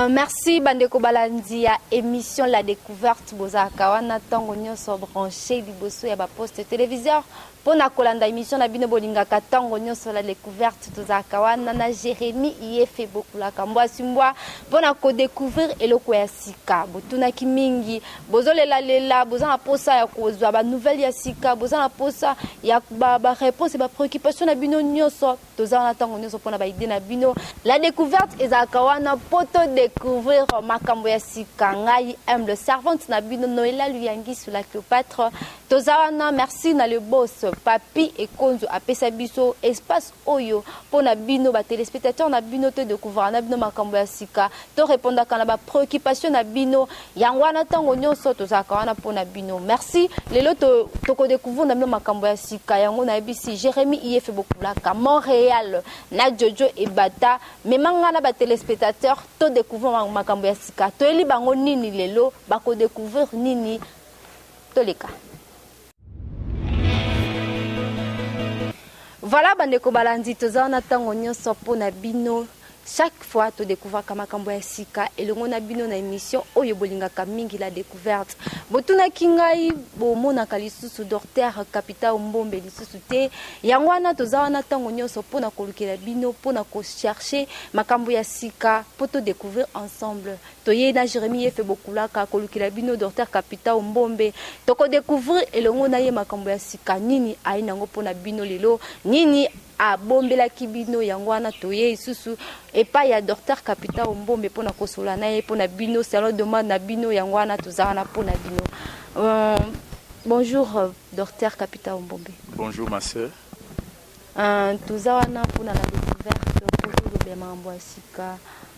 Merci Bandeko Balandi à émission La Découverte Bozaka wana tango nyoso branché liboso ya ba poste téléviseur pour na kolanda émission na bino bolinga katango nyoso La Découverte tozaka wana na Jérémy Yefe Bokulaka mbwa pour na ko découvrir eloko ya sika botuna kimingi bozolela lela bozana posa ya kozwa ba nouvelle ya sika bozana posa ya ba réponse ba préoccupation na bino nyoso tozana tango nyoso pour na ba idée na bino La Découverte ezaka wana poto découvrir makambo ya sika ngai humble servante na bino Noëlla Luyangi sur la Cléopâtre tozawana merci na le boss papi et konzo apesa biso espace oyo pona bino ba téléspectateurs na bino te découvrir na bino makambo ya sika to répondre kana ba préoccupation na bino yangwana tango nyonso tozaka wana pona bino merci lelo to ko découvrir na bino makambo ya sika yango na bisi Jérémy Yefe Bokulaka Montréal na Jojo et Bata memanga na ba téléspectateurs to découvrir makambo ya sika to eli bango nini lelo bako découvrir nini toleka. Voilà Bandeko Balandi tozana tango nyonso pona bino chaque fois tu découvres kamakambo ya sika et le ngona bino na émission oyo bolingaka mingi La Découverte botuna kingai bo mona kalisusu docteur Kapita Mbombe lisusu te yangwana tozawana tango nyonso pona kolukela bino pona ko chercher makambo ya sika poto découvrir ensemble toye na Jérémy Yefe Bokulaka kolukela bino docteur Kapita Mbombe toko découvrir et le ngona ye makambo ya sika nini aina pona bino lelo nini a bombela kibino yangwana toye isusu et pas ya docteur Kapita Mbombe pona kosola na ye pona bino salon de mode na bino yangwana tozana pona bino. Bonjour docteur Kapita Mbombe. Bonjour ma sœur. Tozana pona La Découverte pour le mambo sika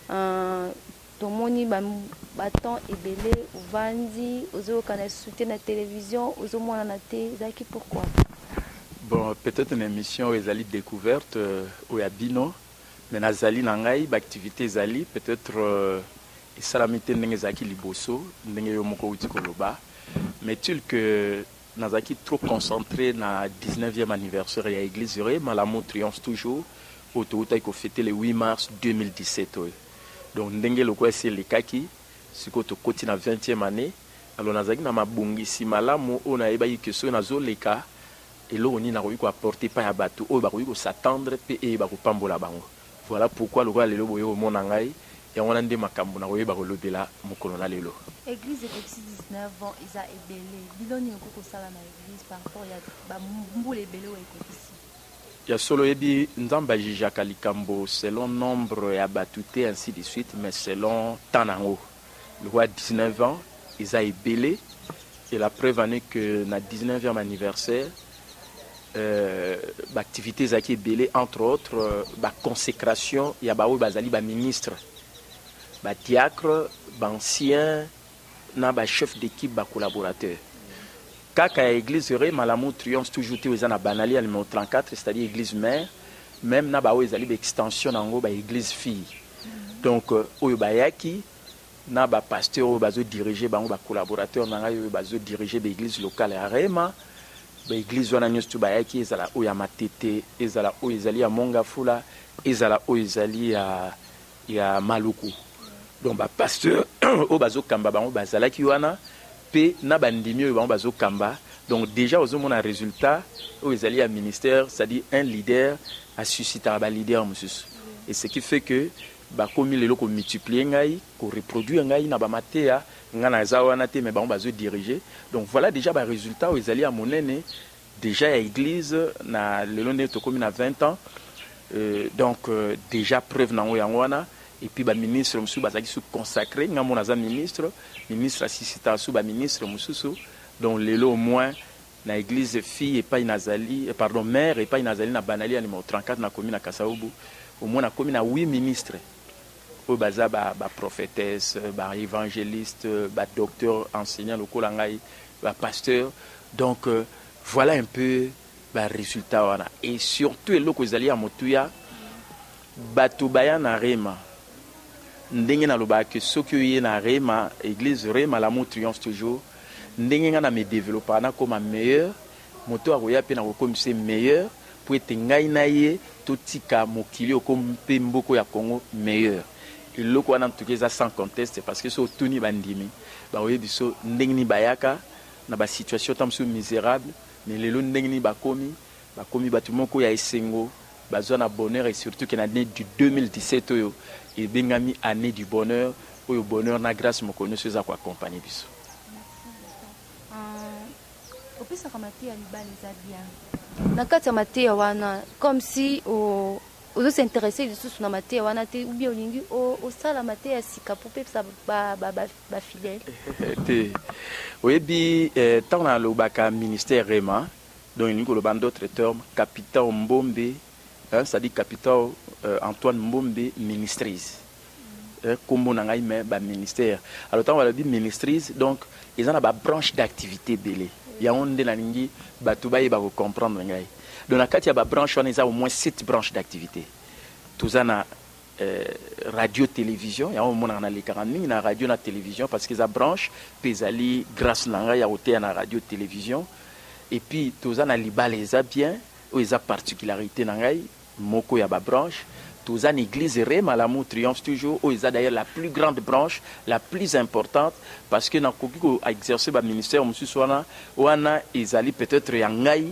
tomoni baton ebele uvandi ozo kana soutien na télévision ozo mona na te zaki pourquoi? Bon, peut-être une émission où ils allaient découverte où il y a bino, mais nazali nangai, activité zali peut-être salamité n'engezaki liboso, n'enge yomoko utikoloba, mais tul que nazaki trop concentré na 19e anniversaire de l'église mais Malamu triomphe toujours autour ko fêter le 8 mars 2017. Donc n'enge loko c'est le kaki, ce que to koti na 20e année, alors nazaki na mabungi si Malamu ona eba yikeso nazo leka. Et là, on a apporté pas à bateau, on a s'attendre et on pambola bango. Voilà pourquoi le roi lelo boyo mon angai et on a des makambo na roye barolo de la mon colonel lelo. Église depuis 19 ans, ils a ébélé. Biloni ngoko sala na église par rapport ya ba mbule ébélé wa ekopisi. Ya solo ebi nzamba jija kalikambo selon nombre ya batouté ainsi de suite mais selon tanango. Le roi 19 ans, ils a ébélé et la preuve en est que na 19e anniversaire activités qui est belé entre autres consécration il y a baou bazali ba ministre ba diacre ba ancien na ba chef d'équipe ba collaborateur kaka église re Malamu triomphe toujours te na banali numéro 34 c'est-à-dire église mère même na baou ezali ba extension nango ba église fille donc oyo bayaki na ba pasteur oyo bazo diriger bango ba collaborateur na oyo bazo diriger ba église locale ya Rema. L'église wana nyonso tu bayaki ezala oya matete ezala oyo ezali ya Mongafula ezala oyo ezali ya Maluku donc ba pasteur o bazo kamba bango bazalaki wana pe na bandimi oyo bango bazo kamba donc déjà ozomona résultat oyo ezali ya ministère c'est-à-dire un leader a suscité ba leader mususu et ce qui fait que ba komi lelo ko multiplier ngai ko reproduire ngai na ba matea ngana zawana te mais bango bazo diriger donc voilà déjà ba résultat oyo ezali ya monene déjà à l'église na lelo ne to komi na 20 ans donc déjà preuve nango yangwana et puis ba ministre mususu bazaki su consacré ngamo na za ministre assistant su ba ministre mususu donc lelo au moins na église fille et pas inazali pardon mère et pas inazali na banali numéro 34 na commune na Kasaobu au moins na commune na 8 ministres au baza ba prophétesse ba évangéliste ba docteur enseignant lokola ngai ba pasteur donc voilà un peu ba résultat wana et surtout eloko ezali ya motuya bato baya na Rema ndenge na loba que soki oye na Rema église Rema Malamu triomphe toujours ndenge nga na me développer na comme meilleur moto akoya pe na kokomisa meilleur pour être ngai na ye totika mokili okompe mboko ya Congo meilleur le quoi en tout cas sans conteste parce que so tuni bandimi ba oye biso ndengni bayaka na ba situation tam so misérable mais lelo ndengni bakomi batu moko ya esengo bazwa na bonheur et surtout que l'année du 2017 oyo et bengami année du bonheur oyo bonheur na grâce moko nyonso eza ko accompagner biso. Opesa kamati ya libala eza bien. Na kati ya mateya wana comme si ozo s'intéresser lisusu na mateya wana te ou bien olingi osala mateya sika po pepsa ba fidèle. Te oyebi tant na lobaka ministère Rema donc il y a d'autres termes capitaine Mbombe c'est-à-dire capitaine Antoine Mbombe ministrise. Comme on a mais ba ministère alors tant on va dire ministrise donc ils ont une branche d'activité belé. Il y a un de la ligne, Batoubaï va comprendre. Dans la carte, il y a une branche, on a au moins 7 branches d'activité. Tout ça, radio-télévision, il y a au moins les 40 000, radio et télévision, parce qu'ils ont branche, puis ils ont grâce à la radio-télévision. Et puis, tout ça, les balles, bien, ils ont particularité, moko, il y a une branche. Tous en église Rema l'amour triomphe toujours. Ils ont d'ailleurs la plus grande branche, la plus importante, parce que dans le exercer le ministère, ils allaient peut-être yangai,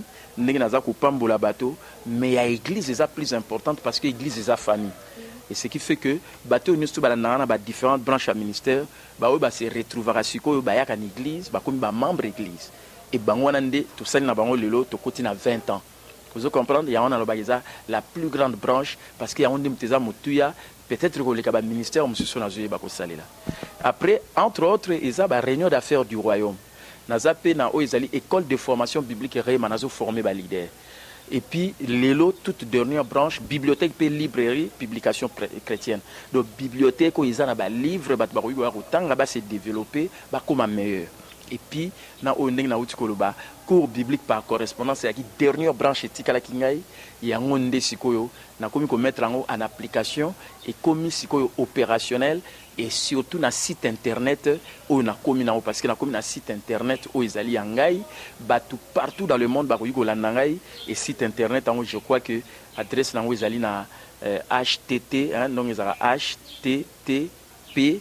mais l'église est la plus importante parce que l'église est la famille. Et ce qui fait que bateau nous sommes différentes branches à ministère, se retrouvera sur une église, comme membre de l'église. Et tout ça, il y a 20 ans. Vous comprenez, il y a la plus grande branche parce qu'il y a un peut-être que le ministère après, entre autres, il y a la réunion d'affaires du royaume. Il y a l'école de formation biblique formé des leaders. Et puis, toute dernière branche, bibliothèque, librairie, publication chrétienne. Donc, bibliothèque, il y a des livres, c'est développé comme meilleur. Et puis, cours biblique par correspondance, c'est la dernière branche éthique à la Kingaï. Il y a un sikoyo, na komi ko mettre en application et komi sikoyo opérationnel et surtout na site internet où na komi na parce que na komi na site internet où ils allaient en partout dans le monde ba ko la nangai et site internet en je crois que adresse na où ils allaient na htt donc ils ont http ://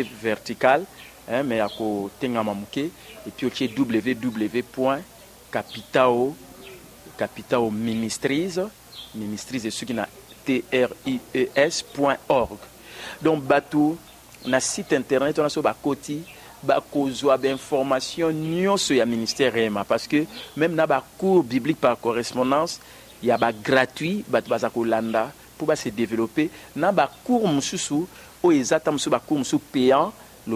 vertical mais à côté et puis aussi www.capitao ministrise ce qui na tries.org. Donc batou na site internet on a sur bakoti bakozwa d'information nyonso ya ministère Rema parce que même na ba cours biblique par correspondance il y a ba gratuit batu bazakolanda pour se développer na ba cours mususu o ezata musu ba cours musu payant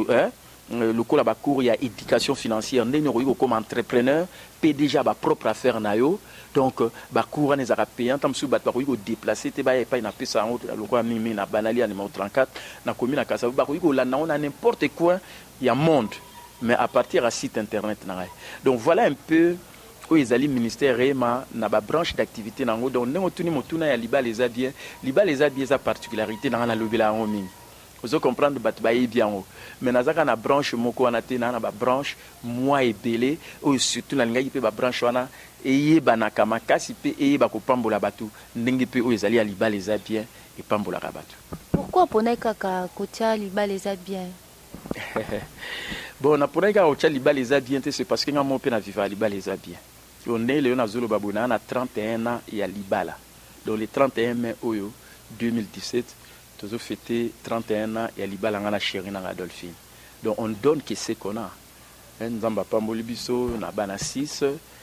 le cours la cours il y a éducation financière ndeni comme entrepreneur paie déjà ba propre affaire na yo donc ba cours on ezaka payant tam su ba ko déplacer te ba pas na pesa en le cours mimi na banali numéro 34 na commune na Kasa ba ko la na n'importe quoi il y a monde mais à partir à site internet na. Donc voilà un peu où ils allaient ministère Rema na ba branche d'activité nango donc ndenge tuni motuna ya liba les bien sa particularité dans la lobela en ming. Vous comprendre bat ba bien mais nazaka na branche moko wana te na ba branche moi et belé ou surtout la ngai pe ba branche wana et bana kama kasi pe et ba ko pambola batu ndenge pe o ezali liba les bien et pambola batu. Pourquoi pona kaka kotia liba les bien? Bon na pona kaka kotia liba les bien c'est parce que ngamo pe na vivre liba les bien. On est le na zolo babuna na 31 ans il y a libala. Donc le 31 mai oyo 2017 toujours fêté 31 ans et libala ngana chéri na Adolphine. Donc on donne que c'est qu'on a. Nzamba pamboli biso na bana 6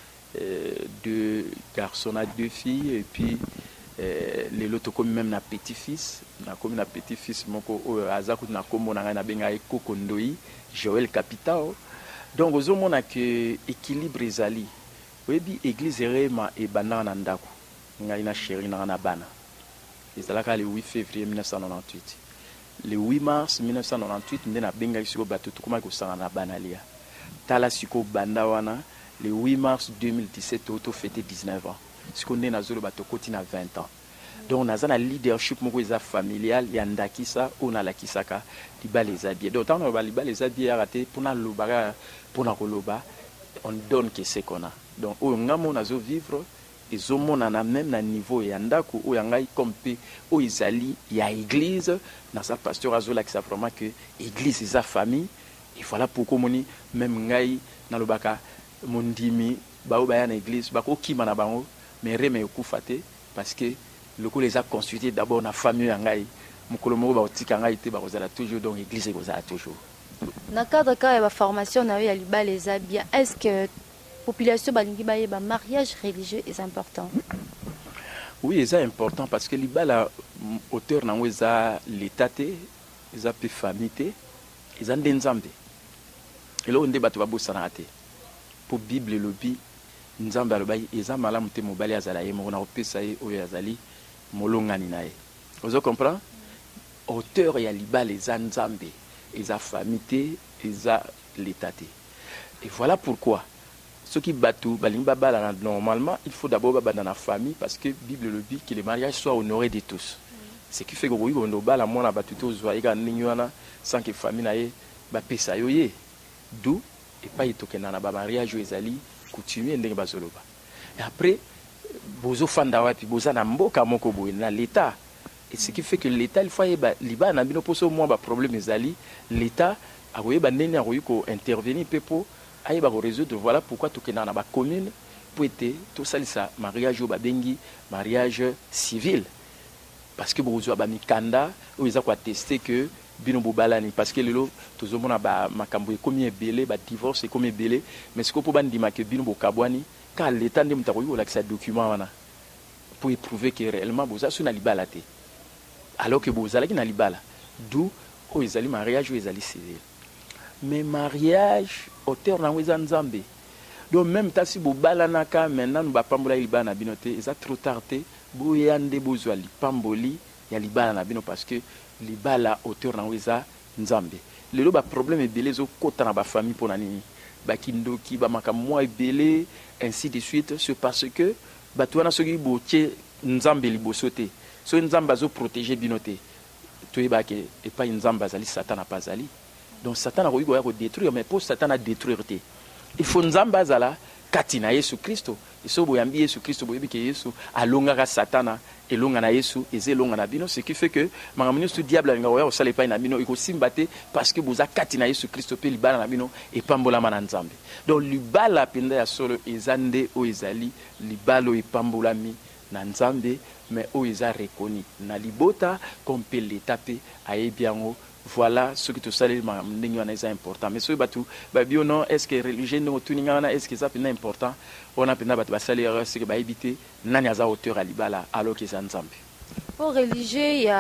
deux garçons à 2 filles et puis les autres comme même na petit-fils na comme na petit-fils moko azaku na kombo na na benga Ekoko Ndoi Joël Capitao. Donc aux hommes on a que équilibre ezali. Webi église Rema et bana na ndako ngai na chéri na bana. Le 8 février 1998. Le 8 mars 1998, nous avons benga isiko bato tukuma ko sanga banalia. Tala siko banda wana le 8 mars 2017 auto fêté 19 ans. Siko ndé na zolo bato koti na 20 ans. Donc on a un leadership moko eza familial ya ndakisa ona la kisaka liba les habits. Donc on va liba les habits raté pour na loba pour na koloba on donne que c'est qu'on a. Donc on ngamo nazo vivre ezomonana même na niveau ya ndako oyo ngai comme pe oyo ezali ya église na sa pasteur azolakisa vraiment que église eza famille. Et voilà pourquoi moni même ngai nalobaka mondimi bao baya na église bako kima na bango mais reme okufa te parce que loko les a constitué d'abord na famille ya ngai mokolo moko baotika ngai te bakozala toujours donc église ekozala toujours. Na cadre ka ya formation na yo ya libala eza bien, est-ce que population balingi bayeba mariage religieux est important? Oui, c'est important parce que libala auteur nango eza l'état te eza pe famille te eza nde nzambe eloko nde bato babosana te po bible elobi nzambe alobai eza malamu te mobali azala ye moko na kopesa ye oyo azali molongani na ye. Ozo comprend? Auteur ya libala eza nzambe eza famille te eza l'état te. Et voilà pourquoi ceux qui battent normalement il faut d'abord battre dans la famille parce que la Bible le dit que le mariage soit honoré de tous. Ce qui fait que oui on doit la mona battu tous sans que famille n'aille ba pesa yoye d'où et pas itoke na ba mariage ezali coutumier ndenge bazoloba. Et après bozo fanda wapi boza na mboka moko boye na l'état. Et ce qui fait que l'état il faut liba na bino poso moi ba problème ezali l'état a voyé ba ndeni a ko intervenir pepo aïe ba résoudre. Voilà pourquoi tout na ba commune pour être tout ça ça mariage au babengi mariage civil parce que bozo ba mikanda ou ils a quoi tester que bino bobalani parce que lelo tozomona ba makambo e combien belé ba divorce e combien belé mais ce que pour bandima que bino bokabwani car l'état ndem takoyo la ça document wana pour prouver que réellement boza suna libala te alors que bozala ki na libala d'où o ezali mariage ou ezali civil. Mais mariage auteur na weza nzambe donc même tasi bo balanaka maintenant nous ba pambola libana binote eza trop tardé bo yande bozwa li pamboli ya libala na bino parce que libala auteur na weza nzambe lelo ba problème ebele zo kota na ba famille pona nini ba kindoki ba makamwa ebele ainsi de suite c'est parce que ba tuana soki botie nzambe liboso te so nzambe zo protéger binote toyeba ke et pas nzambe azali satan na pas ali. Donc Satan a voulu détruire, mais pour Satan a détruire. Il faut nzamba zala katina Yesu Kristo. Et so boyambi Yesu Kristo boyebi ke Yesu alongaka Satana et longa na Yesu et longa na bino, ce qui fait que mangamino su diable nga oya osala pa na bino iko simbate parce que boza katina Yesu Kristo pe libala na bino et pambola mana nzambe. Donc libala penda ya solo ezande o ezali libalo e pambolami na nzambe mais o eza reconnu na libota comme pe l'étape ayebiango. Voilà ce que tout ça est important. Mais ce que non, est-ce que religion est-ce que ça est important? On a peine à salaire, c'est que éviter n'anya auteur à libala alors que c'est ensemble. Pour religieux, il y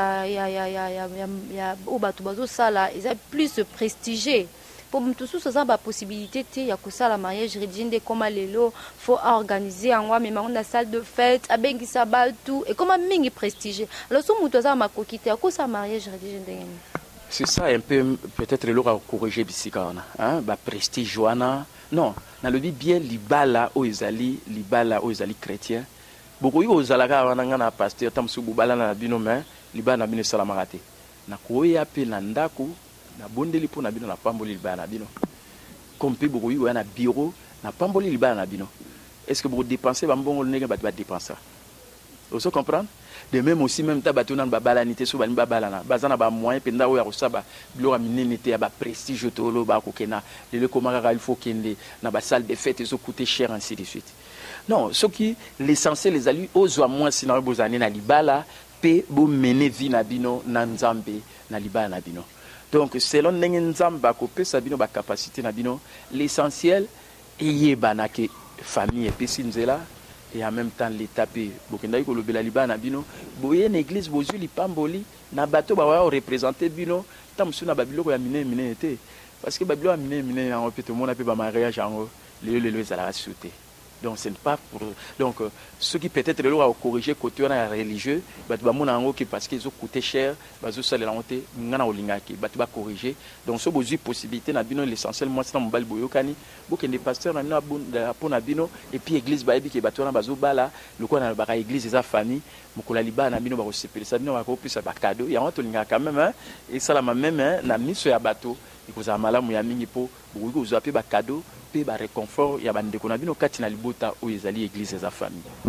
a au bateau sala, ils ont plus prestigié. Pour tout ça, ça a possibilité il y a que ça la mariage religieux comme l'élo, faut organiser en moi même on a salle de fête, à ben qui s'abat tout et comme un mingi prestigieux. Alors ce muto ça m'a coquité à cause ça mariage religieux. C'est ça un peu, peut-être le à corriger bisikana, hein, ba prestige joana. Non, na le bien libala o ezali chrétien. Beaucoup yo zalaka wana ngana pasteur tamsu bubala na bino mais libala na bino salamarate. Na koya pe na ndako na bondeli po na bino na pamboli libala na bino. Comme pe beaucoup yo na bureau na pamboli libala na bino. Est-ce que vous dépensez ba mbongo nenge ba dépenser? Vous comprenez? De même aussi même tabato na babalanité so ba babalana bazana ba moyen penda o ya kosaba bilo minenité ya ba prestige tolo ba kokena le komaka il faut kende na ba salle de fête eso coûter cher ainsi de suite. Non, ce qui l'essentiel les alus ozo moins sinon bozane na libala pe bo mener vie na bino na nzambe na libala na bino. Donc selon ndenge nzamba ko pesa bino ba capacité na bino l'essentiel eyeba ke famille epesi nzela. Et en même temps l'état pe bokenda ko lobela libana bino boye na église bozu lipamboli na bato ba wa représenter bino tamsu na babiloko ya mine te parce que babilo ya mine en fait tout le monde pe ba mariage en le ezala sauter. Donc ce n'est pas pour donc ceux qui peut-être le à corriger côté na religieux bato ba mona ngo ki parce qu'ils ont coûté cher bazo sala la honte ngana olingaki bato ba corriger. Donc so bozu possibilité na bino l'essentiel moi c'est na mbali boyokani bokende pasteur na bino pona bino et puis église ba ebi ke bato na bazo bala loko na ba église eza famille mokola liba na bino ba kosepela ça bino ba ko pesa ba cadeau ya honte olinga quand même hein et ça la même hein na miso ya bato ikoza malamu ya mingi po bokoki kozwa pe ba cadeau pe ba réconfort ya bandeko na bino kati na libota o ezali église eza famille.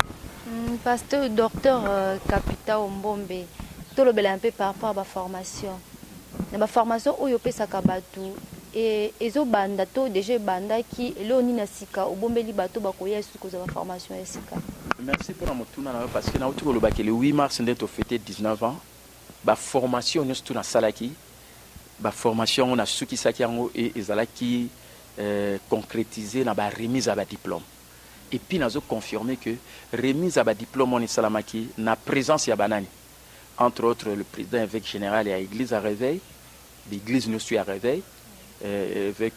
Pasteur docteur Capita Ombombe, tout le bel un peu par rapport à la formation. La formation où il peut s'acabatou et les banda to déjà banda qui l'oni na sika Ombombe li bato bakoya sous cause de la formation sika. Merci pour la parce que le 8 mars on a fêté 19 ans. La formation nous tout na salaki. La formation on a ceux qui sakiango et ezalaki concrétiser dans la remise à la diplôme. Et puis, nous avons confirmé que remise à la diplôme en Salamaki, na présence ya banani. Entre autres, le président évêque général et l'église à réveil. L'église nous suit à réveil. Avec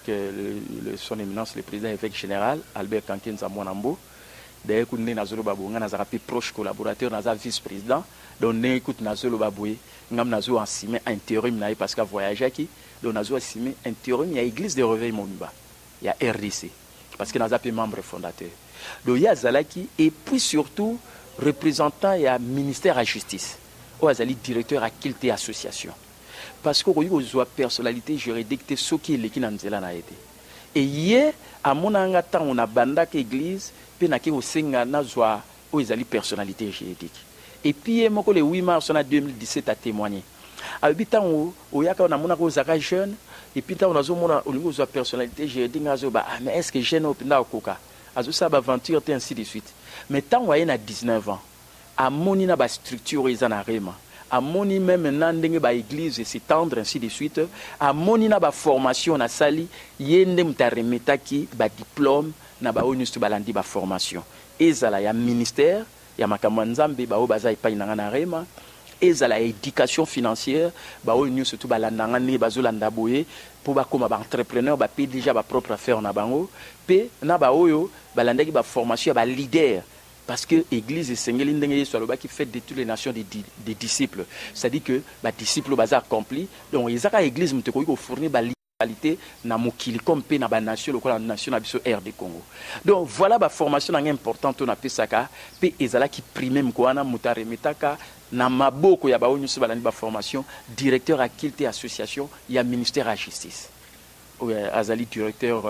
son éminence, le président évêque général, Albert Kanken Zamouanambo. D'ailleurs, nous avons un proche collaborateur, nous avons vice-président. Donc, nous avons un intérim parce qu'il a voyagé. Donc, nous avons un intérim, il y a l'église de réveil Monuba. Il y a RDC. Parce que nous avons un membre fondateur. Donc il y a Zalaki et puis surtout représentant il y a ministère à justice. Ou Azali directeur à quelle association. Parce que il y a personnalité juridique de ce qui est l'équipe na été. Et hier à mon temps on a banda église puis na ki osenga na zwa ou Azali personnalité juridique. Et puis le 8 mars 2017 a témoigné. Habitant au yaka on a mon zaka jeune et puis on a zomona au niveau de personnalité juridique mais est-ce que jeune au pinda koka ça aventure ainsi de suite. Mais tant qu'on a 19 ans, à moni na ba structure izanarema, à moni même nandenge ba église s'étendre ainsi de suite, à moni na ba formation na sali yende mtaremeta ki ba diplôme na ba onustu balandi ba formation. Ezala ya ministère ya makamwanzambe ba obaza ipa inanga rema. Ezala éducation financière ba onu surtout balandanga ne bazolanda boye pour ba comme ba entrepreneur ba payer déjà ba propre affaire na bango pe na ba oyo balandaki ba formation ba leader parce que église sengeli ndenge yeso aloba qui fait de toutes les nations des disciples, c'est-à-dire que ba disciples baza accompli donc ezaka église muteko ko fournir ba na mokili comme pe na ba nation lokola nation na biso RD Congo. Donc voilà ba formation importante on a pesaka pe ezala qui primer mkoana mutare metaka na maboko ya ba onyu balandi ba formation directeur à qualité association ya ministère à justice. Azali directeur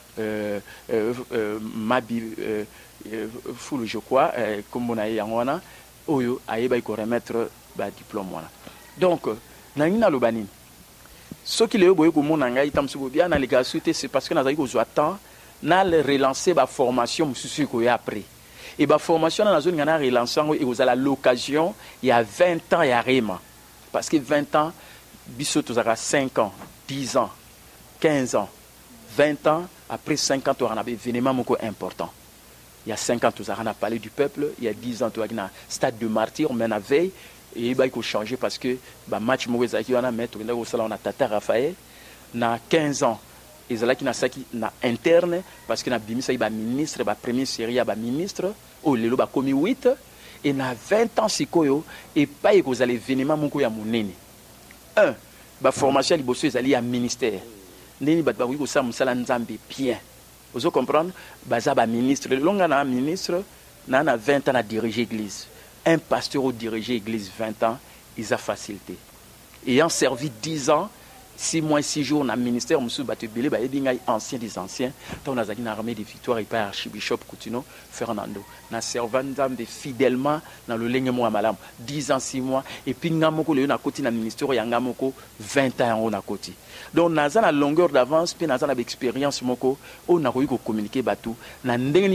Mabi full je crois comme on a yangwana oyo ayeba ko remettre ba diplôme wana. Donc na ngina lobani ce qui est beau pour mon engagement, itam bien dans les gars c'est parce que nous avons besoin de temps, nous relancer la formation monsieur qu'on a après. Et la formation dans la zone nous a relancé et vous avez l'occasion il y a 20 ans il y a réellement parce que 20 ans biso tu auras 5 ans, 10 ans, 15 ans, 20 ans après 5 ans tu auras un événement important. Il y a 5 ans tu auras parlé du peuple, il y a 10 ans tu auras un stade de martyr mais la veille et il va changer parce que le match qui on a mettre on a Tata Raphaël na 15 ans et là qui na saki na interne parce que na bimisa ba ministre ba premier série ba ministre au lelo ba komi 8 et na 20 ans sikoyo et pas que vous allez événement moko ya monene 1 ba formation liboso ezali ya ministère ndeni ba ko sa musala nzambe bien vous comprendre baza ba ministre longa na ministre na 20 ans à diriger l'église. Un pasteur au diriger l'église 20 ans, il a facilité. Ayant servi 10 ans, 6 mois, 6 jours dans le ministère, M. Batubele, il y a ancien des anciens, dans la armée de victoire, il y a archibishop Coutinho, Fernando. Dans servant fidèlement dans le ligne Malam, 10 ans, 6 mois, et puis il y a un ministère, il y a 20 ans on a côté. Donc, nous avons une longueur d'avance, puis nous avons une expérience, on a communiqué, nous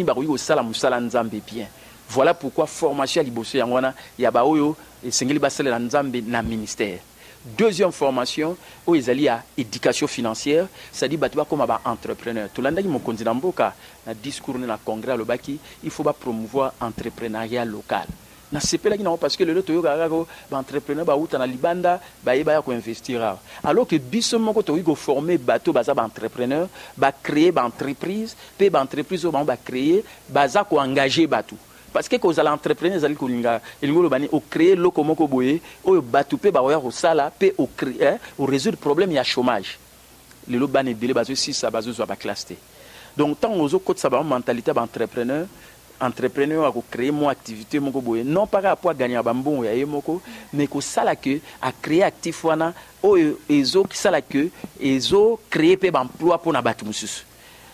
avons bien. Voilà pourquoi formation à Liboso Yangwana, Yabaoyo, et Sengeli Basel Nzambe na ministère. Deuxième formation, où ils allaient à éducation financière, c'est-à-dire battre comme un entrepreneur. Tout le monde mon candidat Mboka, na discours na congrès le baki, il faut promouvoir l'entrepreneuriat local. Na CP là parce que le lot yo entrepreneur ba uta na libanda ba yeba ko investir. Alors que biso moko to go former bateau baza ba entrepreneur, ba créer ba entreprise, pe ba entreprise ba créer, baza ko engager bateau. Parce que quand vous allez entreprendre, vous allez créer le comoko boye, ou batouper baoya au sala, pe au créer, ou résoudre le problème il y a chômage. Le lot bané belé bazo si ça bazo soit clasté. Donc tant aux autres ça ba mentalité d'entrepreneur, entrepreneur a créer mon activité moko boye, non pas rapport à gagner bambon ya yemoko, mais que ça la que à créer actif wana, ou ezo qui ça la que ezo créer pe emploi pour na batu mususu.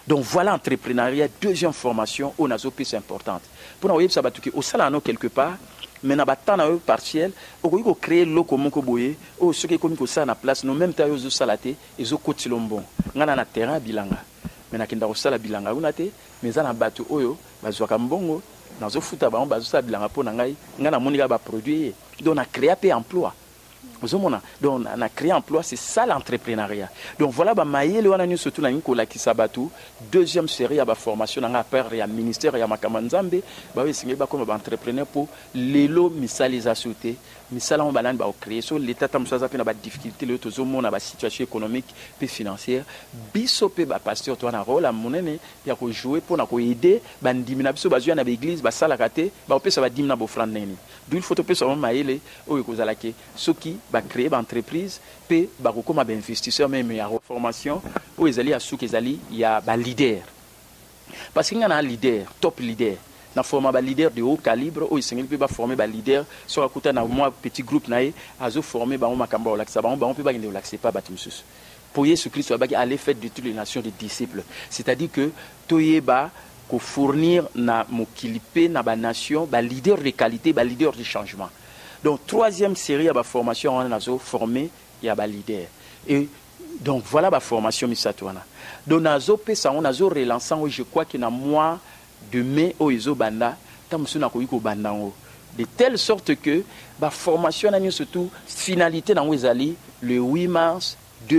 Donc voilà entrepreneuriat, deuxième formation, on a c'est importante. Pour nous, ça va tout au salon quelque part, mais na batana partiel, on créer loko moko boye, o ce qui comme ko ça na place, nous même tayo zo salaté, et zo kotilombo. Ngana na terrain bilanga. Mais na kinda ko sala bilanga unate, mais za na batu oyo, bazwaka mbongo, na zo futa ba on bazo sa bilanga po na ngai, ngana monika ba produire. Donc on a créé un emploi. Donc on a créé un emploi, c'est ça l'entrepreneuriat. Donc voilà, surtout deuxième série à la formation, dans le ministère, il y a Makamanzambe, comme entrepreneur pour l'élo misaliza sauté, misala on balane ba créer so l'état tam so zapi na ba difficulté le tozo mona ba situation économique puis financière, biso pe ba pasteur to na rôle à monene ya ko jouer pour na ko aider ba ndimina biso ba jouer na ba église ba sala kate ba opesa ba dimina bo frande neni. D'où il faut to pe so maele o ko zalake soki ba créer ba entreprise pe ba ko comme ba investisseur même ya formation o ezali asu kezali ya ba leader. Parce qu'il y a un leader, top leader. Na former ba leader de haut calibre o isengeli pe ba former ba leader so akuta na moi petit groupe nae azo former ba makamba o laksa ba on peut ba ngende o lakse pas batimsus pour Jésus Christ ba aller faire de toutes les nations des disciples, c'est-à-dire que toyeba ko fournir na mokilipe na ba nation ba leader de qualité, ba leader de changement. Donc troisième série à ba formation on azo former ya ba leader et donc voilà ba formation misatwana. Donc nazo pe ça on azo relançant je crois que na moi de mai au iso banda tamusuna ko yiko bandango de telle sorte que ba formation na surtout finalité na wezali le 8 mars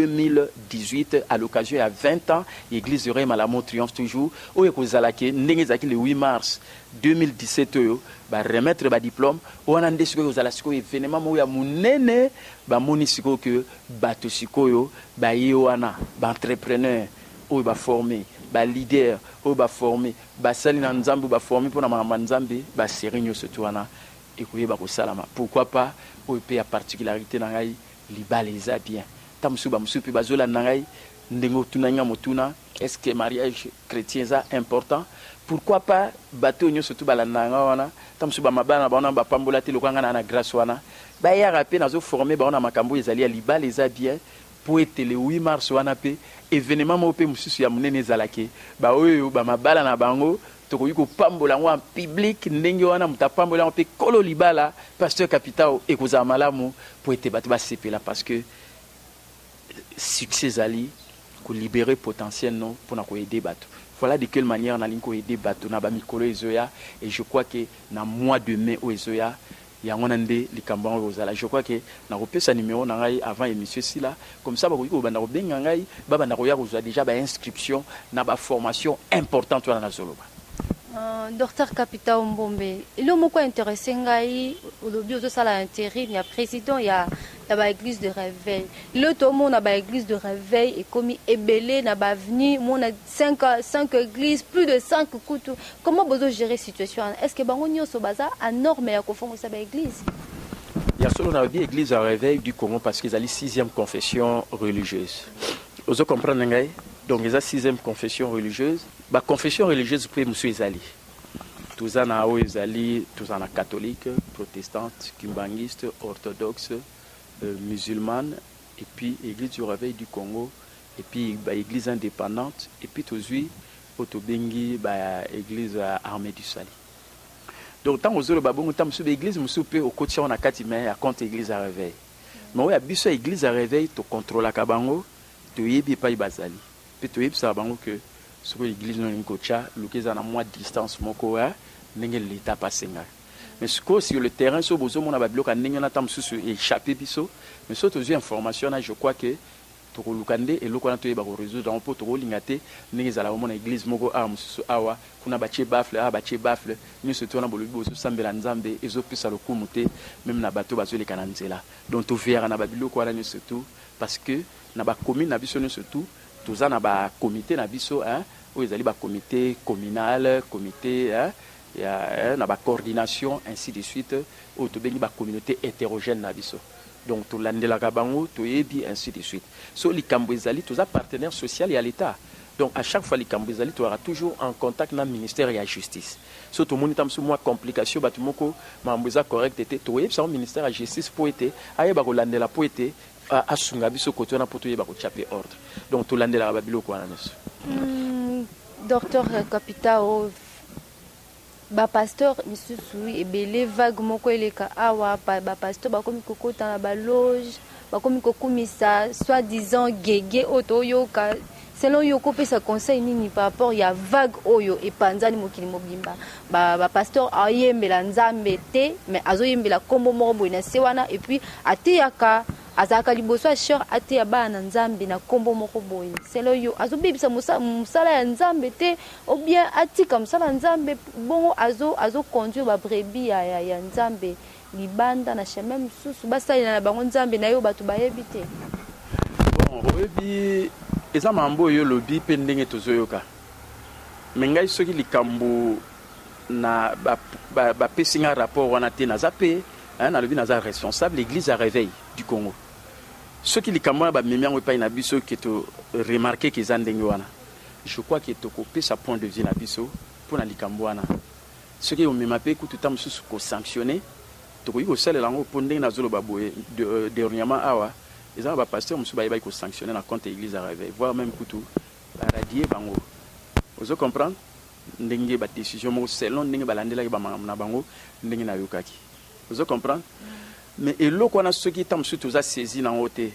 2018 à l'occasion à 20 ans église de Ré Malamo triomphe toujours o ekozalaki ndenge zaki le 8 mars 2017 ba remettre ba diplôme o anande siko kozalaki événement mo ya munene ba monisiko que bato sikoyo ba yoana ba entrepreneur o ba former ba leader o ba former ba salina nzambu ba former pour na mama nzambe ba serinyo setwana et koyeba ko salama pourquoi pas o pe a particularité na ngai libaleza bien tamsu ba musu pe bazola na ngai ndengo tunanga motuna est-ce que mariage chrétien ça important pourquoi pas bateau nyo surtout ba la nanga wana tamsu ba mabana ba ona ba pambola te lokanga na grâce wana ba ya rapé nazo former ba ona makambo ezali libaleza bien pour être le 8 mars wana pe événement mo pe mususu ya munene zalake ba oyo ba mabala na bango tokoyi ko pambola ngo en public ndenge wana mutapambola pe kolo libala pasteur capital ekoza malamu pour être bato ba sepela parce que succès zali ko libérer potentiel non pour na ko aider bato. Voilà de quelle manière na linko aider bato na ba mikolo ezoya et je crois que na mois de mai o ezoya ya ngonande likambang rozala je crois que na kopesa numéro na ngai avant émission si là comme ça ba ko banda ko benga ngai ba banda ko ya ko déjà ba inscription na ba formation importante wana na zoloba. Docteur Capita Mbombe, il est beaucoup intéressé ngai au lobby au sala intérim, il y a président, il y a ba église de réveil. Le tomo na ba église de réveil et comme ebelé na ba venu, mon a 5 églises, plus de 5 coups. Comment vous gérer situation? Est-ce que bango nyoso baza à norme ya ko fongo sa ba église? Il y a solo na bi église à réveil du Congo parce qu'ils allaient 6e confession religieuse. Vous comprenez ngai? Donc ils ont 6e confession religieuse. La confession religieuse pour monsieur Ezali. Tous en a Ezali, tous en a catholique, protestante, kimbanguiste, orthodoxe, musulmane, et puis église du réveil du Congo, et puis église indépendante, et puis tous Otobengi, église armée du Sali. Donc tant aux autres babou, tant monsieur l'église, monsieur peut au quotidien on a 4 mais à compte église à réveil. Mais oui, à biso église à réveil, tu contrôles la kabango, tu yebi pas bazali. Puis tu yebi ça bango que sur l'église non incocha, l'occasion à moins de distance moko n'engel l'état passé nga. Mais sur le terrain sur bozo mon abablo kan n'engel atam sur échapper biso, mais surtout aux informations je crois que to lukande et lokona to yeba ko résoudre on peut to lingate n'engel ala mon église moko mususu awa kuna bache bafle ni surtout na bolobi bozo sambela nzambe ezo pisa lokumute même na bato bazo le kananzela. Donc to faire na babilo ko ala ni surtout parce que na ba commune na biso ni surtout tous en a comité na biso où ils allaient comité communal comité na ba coordination ainsi de suite où to beni ba communauté hétérogène na biso donc to landela kabango to yebi ainsi de suite so likambo ezali tous a partenaire social et à l'état donc à chaque fois likambo ezali tu auras toujours en contact na ministère et la justice so to monitam so moi complication batumoko mamboza correct était to yebi ça ministère de la justice pour été ayeba ko landela pour été asunga biso koto na poto yeba ko chaper ordre donc to landela babilo ko na neso docteur Capitao ba pasteur misusu ebele vague moko eleka awa ba pasteur bakomi kokota na ba loge bakomi kokumisa soi-disant gege otoyoka selon yoko pesa conseil nini par rapport ya vague oyo epanzani mokili mobimba ba pasteur ayembela nzambe te mais azoyembela kombo moko boye na se wana et puis ateyaka azaka liboso a cher ateya bana nzambe na kombo moko boye selon yo azobebisa musala ya nzambe te ou bien atika musala nzambe bongo azo conduire ba brebis ya nzambe libanda na chemin mususu basalina na bango nzambe na yo bato bayebi te. Bon oyebi eza mambo oyo lobi mpe ndenge tozoyoka me ngai soki likambo na bapesi nga rapport wana te naza mpe nalobi naza responsable l'église à réveil du Congo soki likambo wana bamemi yango epai na biso ke toremarke ke eza ndenge wana je crois ke tokopesa point de vue na biso mpo na likambo wana soki omema mpe kutu ta mosusu kosanctionne tokoki kosalela yango mpo ndenge nazoloba boye dernièrement awa eza ba pasteur musu ba ko sanctionner na compte église à réveil voire même kutu radier bango ozo comprendre ndenge ba décision mo selon ndenge balandela ba na bango ndenge na yokaki ozo comprendre mais eloko na soki tam musu toza saisi na ngote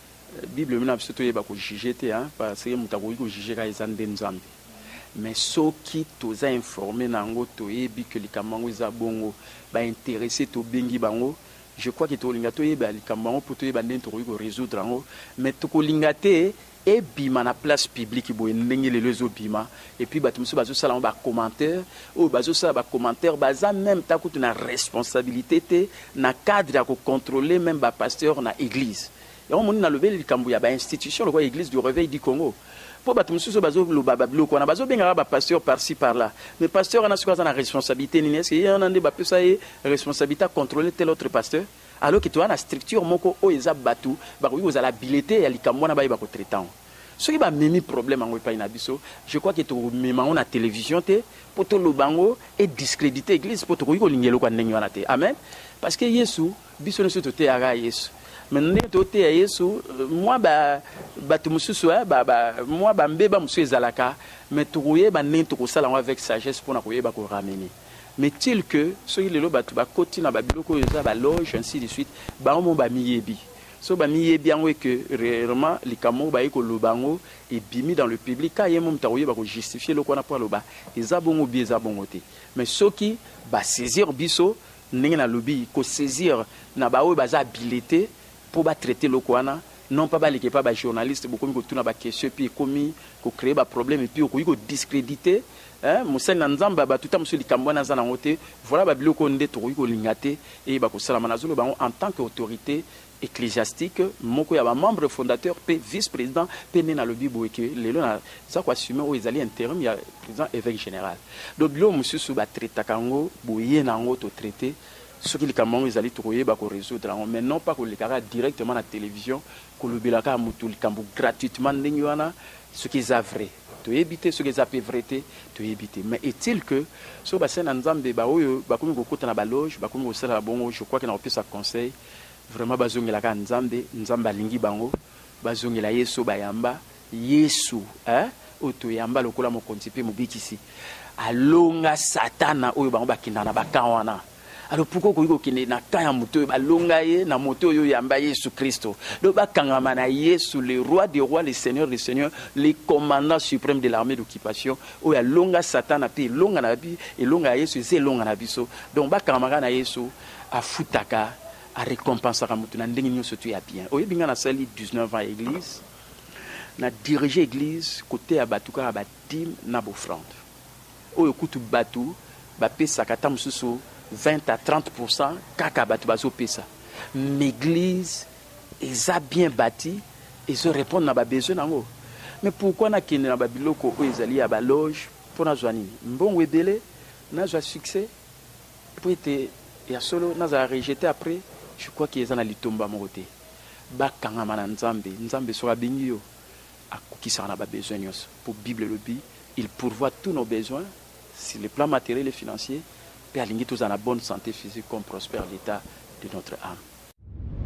bible mina biso to yeba ko juger te hein parce que mutako ko juger ka ezande nzambe mais soki toza informé na ngo to yebi que likambo eza bongo ba intéressé to bengi bango. Je crois que tolinga to yeba likambo pour to yeba ndenge to ko résoudre ngo mais to kolinga te et bima na place publique bo ndenge le lezo bima et puis bato musu bazo sala ba commentaire ou bazo sala ba commentaire baza même ta kutu na responsabilité te na cadre ya ko contrôler même ba pasteur na église et on moni na lobeli likambo ya ba institution le quoi église du réveil du Congo pour bato musu bazo lo babablo ko na bazo benga ba pasteur par-ci par-là mais pasteur ana suka na responsabilité ni est-ce qu'il y a un ba pesa responsabilité à contrôler tel autre pasteur alors que tu as une structure moko o eza batu ba ko za la habilité ya likambo na ba ko traitant ce qui va memi problème en pa ina biso je crois que to mema on a télévision te pour to lo bango et discréditer église pour to ko lingelo kwa ndenge wana te amen parce que Yesu biso ne soto te aga Yesu mais to te Yesu moi batu mususu moi mbeba musu ezalaka mais to koyeba ndenge to ko sala avec sagesse pour na koyeba ko ramener. Mais tel que ceux qui le battent, côté na babiloko eza ba loge ainsi de suite, ba mo ba miyebi. So ba miyebi ango que réellement les camo ba iko lobango et bimi dans le public ka yemo mtaoye ba ko justifier le kona pour loba. Eza bongo bi eza bongo te. Mais ceux qui ba saisir biso ndenge na lobi ko saisir na ba o ba za habilité pour ba traiter le kwana. Non pas ba l'équipe pas journaliste beaucoup ko tuna ba question puis commis ko créer ba problème et puis ko discréditer musali na nzamba ba tuta musu likambo na zana ngote voilà ba biloko nde to ko lingate et ba ko sala manazolo ba en tant qu'autorité ecclésiastique moko ya ba membre fondateur pe vice-président pe na le bibo que lelo na za ko assumer o ezali intérim ya président évêque général donc bilo musu su ba traiter kango boye na ngo to traiter ce qui likambo ezali to koyeba ko résoudre mais non pas ko likara directement na télévision ko lobelaka mutu likambo gratuitement ndenge wana ce qui est vrai to éviter ce qui est vrai to éviter mais est-il que so ba sena nzambe ba oyo ba komi ko kota na ba loge ba komi ko sala bongo je crois que na opesa conseil vraiment bazongela ka nzambe alingi bango bazongela Yesu bayamba Yesu oto yamba lokola mo kontipe mo bikisi alonga satana oyo bango bakinda na bakawana. Alors pourquoi ko kine na kaya moto balonga ye na moto yo yamba Yesu Kristo do bakangama na Yesu le roi des rois le seigneur des seigneurs le commandant suprême de l'armée d'occupation o ya longa satana pe longa na bi et longa Yesu c'est longa na biso donc bakangama na Yesu afutaka a récompenser ka moto na ndenge nyo surtout ya bien o yebinga na sali 19 ans église na diriger église côté ya batuka ba dîme na offrande o yokutu batu ba pesa kata mususu 20 à 30% kaka batu bazo pesa l'église eza bien bâti et se répondre na ba besoin nango mais pourquoi na kine na ba biloko o ezali ya ba loge pour na zwani mbongo ebele na zwa succès pour être ya solo na za rejeter après je crois qu'il y a na litomba mokote ba kangama na nzambe so abingi yo akukisa na ba besoin nyos pour bible le bi il pourvoit tous nos besoins sur le plan matériel et financier. Père Lingi, tous en la bonne santé physique, comme prospère l'état de notre âme.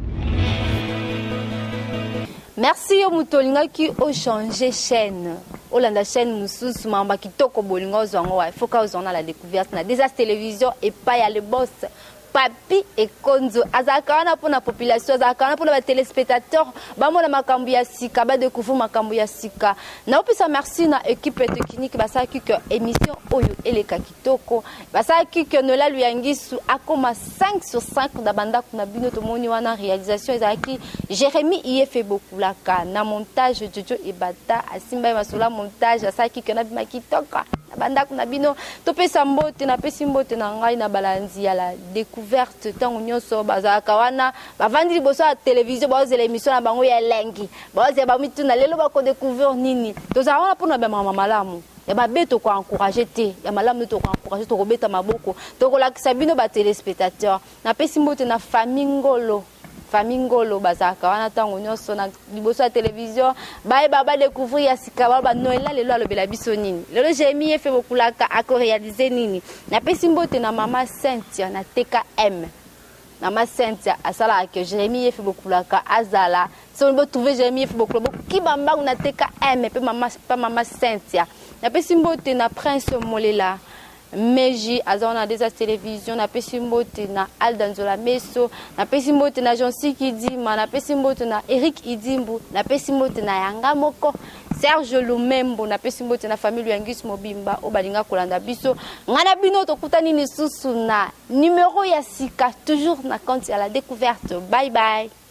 Merci au Moutolinga qui a changé chaîne. olanda chaîne mususu mamba kitoko bolingo zongo wa foka ozona la découverte na des télévision et pas ya le boss Papi et Konzo azakana pour la population azakana pour les téléspectateurs bamona makambu ya sika ba découvrir makambu ya sika na opisa merci na équipe technique basaki que émission oyo eleka kitoko basaki que nola luyangisu akoma 5 sur 5 da banda kuna bino to moni wana réalisation ezaki Jérémy Iyefe Bokulaka na montage Jojo Ebata asimba masula montage asaki que na bima kitoka banda kuna bino to pesa mbote na pesi mbote na ngai na balanzi ya la découverte tango nyonso bazaka wana bavandi liboso ya télévision baoze l'émission na bango ya lengi baoze ba mituna lelo ba ko découvrir nini tozala wana pona ba mama malamu ya ba beto ko encourager te ya malamu to ko encourager to ko beta maboko to ko lakisa bino ba téléspectateurs na pesi mbote na famingolo bazaka wana tango nyonso na liboso ya télévision bae baba découvrir ya sika ba noela lelo alobela biso nini lelo Jérémy Iyefe Bokulaka ako réaliser nini na pesi mbote na mama Cynthia na TKM mama Cynthia asala que Jérémy Iyefe Bokulaka azala si on veut trouver Jérémy Iyefe Bokulaka ki bamba na TKM pe mama Cynthia na pesi mbote na Prince Molela Meji azona des télévision na pesimbote na Aldanzola Meso na pesimbote na Jonsi Kidima na pesimbote na Eric Idimbu na pesimbote na Yanga Moko Serge Lumembo na pesimbote na famille Yangis Mobimba obalinga kolanda biso ngana bino to kutani ni susu na numéro ya sika toujours na compte à la découverte bye bye.